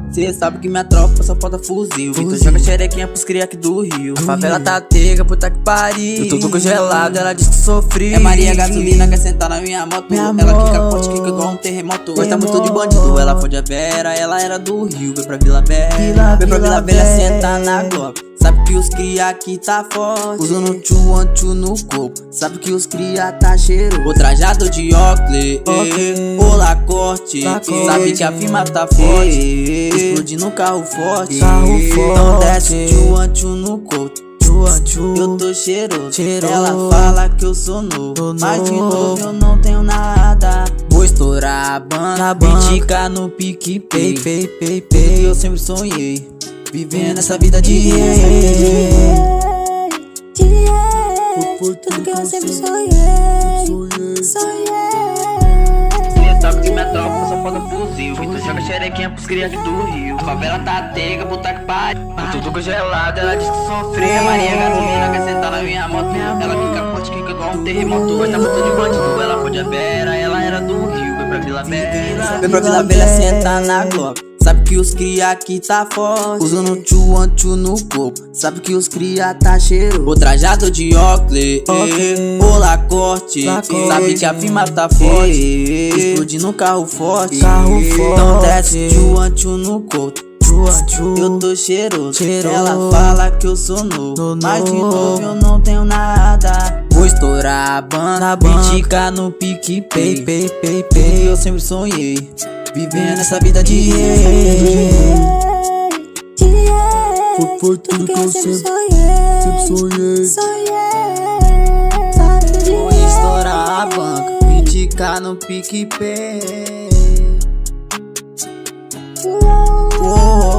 Cê sabe que minha tropa só falta fuzil. Então joga xerequinha pros cria aqui do Rio. A favela tá tega, puta que pariu. Eu tô congelado, ela diz que sofri. É Maria Gasolina, quer sentar na minha moto. Ela quica forte, quica igual um terremoto. Gosta muito de bandido, ela foi de a Vera. Ela era do Rio, veio pra Vila Velha. Veio pra Vila Velha, senta na Glock. Sabe que os cria aqui tá forte, usando tchu no corpo. Sabe que os cria tá cheiro. O trajado de Oakley, o Lacoste. Sabe que a firma tá forte, explodindo um carro forte. Então desce tchu no corpo. Eu tô cheiroso, ela fala que eu sou novo, mas de novo eu não tenho nada. Vou estourar a banca, 20k no PicPay. Eu sempre sonhei vivendo essa vida de tudo que eu sempre sonhei. Cê sabe que minha tropa só falta fuzil. Então joga xerequinha pros cria aqui do Rio. A favela tá tega, puta que pariu. Eu tô congelado, ela diz que sofri. É Maria Gasolina, quer sentar na minha moto. Ela quica forte, quica igual um terremoto. Gosta muito de bandido, ela foi de a Vera. Ela era do Rio, veio pra Vila Velha. Veio pra Vila Velha, senta na Glock. Sabe que os cria aqui tá forte, usando tchu no corpo. Sabe que os cria tá cheiro. O trajado de Oakley, o Lacoste. Sabe que a firma tá forte, explodindo um carro forte. Então desce tchu no corpo. Eu tô cheiroso, ela fala que eu sou novo, mas de novo eu não tenho nada. Vou estourar a banca, 20k no PicPay. Eu sempre sonhei vivendo essa vida de Foi tudo que eu sempre sonhei. Vou estourar a banca, 20k no PicPay.